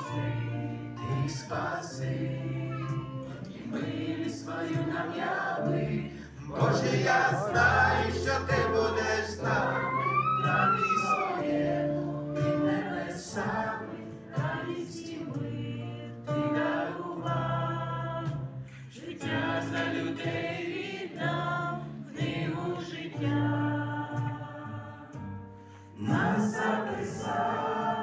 Ты спаси, и милі свою нам яви. Боже, я знаю, що ти будеш з нами, нами своєму під небесами, радість і мир ти дарував. Життя за людей віддав, книгу життя нас записав.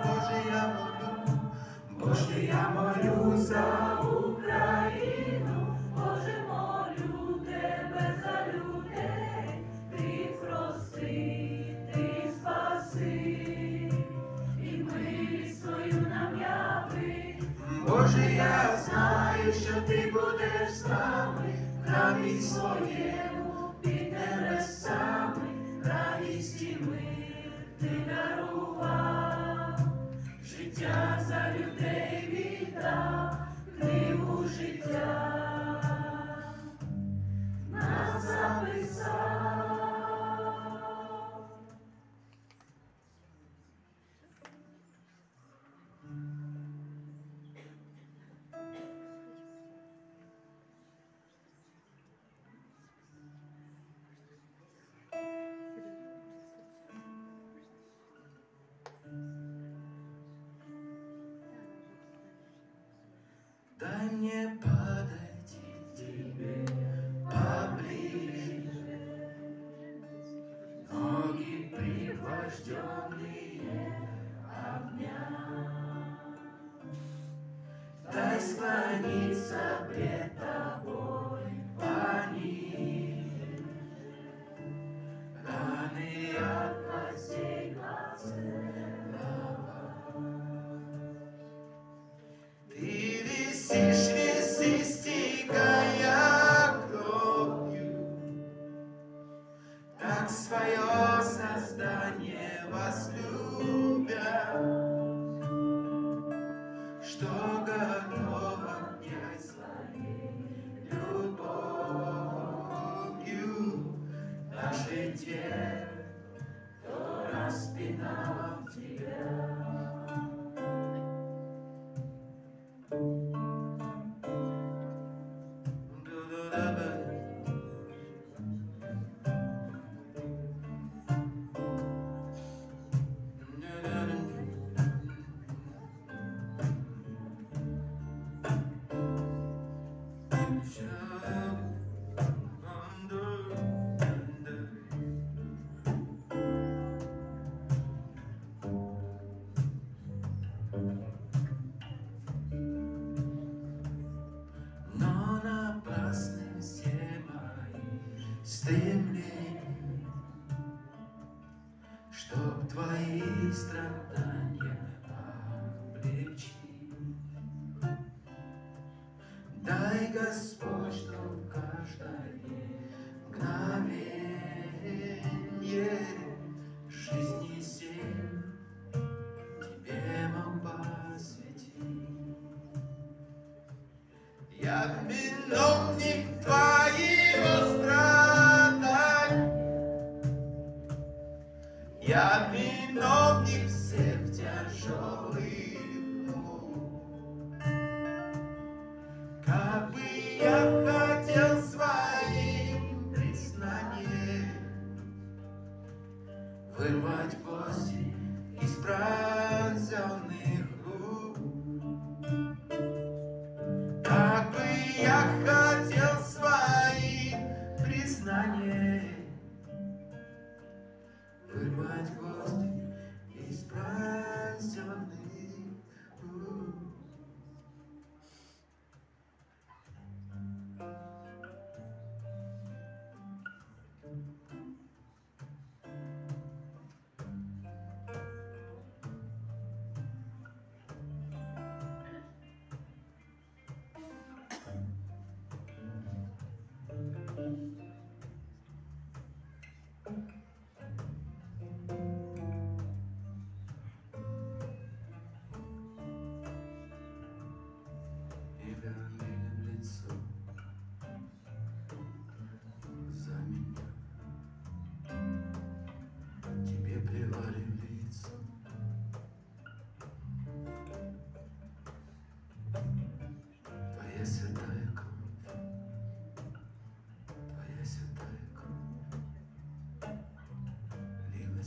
Боже, я молю за Україну, Боже, молю тебе за людей, ти прости, ти спаси, і милість свою нам яви. Боже, я знаю, що ти будеш з нами, в храмі своєму під небесами, радість і мир ти дарував. Життя за людей віддав, книгу життя нас записав. Дай мне подойти к тебе поближе, ноги пригвожденные огня. Дай склониться пред тобой пониже, раны от гвоздей поцеловать. Ты висишь, стекая кровью, так свое создание возлюбя, что готова обнять своей любовью на житве, кто распинал тебя. Но напрасны все мои стремления, чтоб твои страдания облегчить. Дай, Господь, чтоб каждое мгновенье жизни семь тебе мог посвятить. Я виновник твоего страданий, я виновник всех тяжелых мук. Как бы я хотел своим признанием вырвать кости из пронзенных рук. Как бы я хотел своим признанием вырвать кости из пронзенных рук.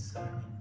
с вами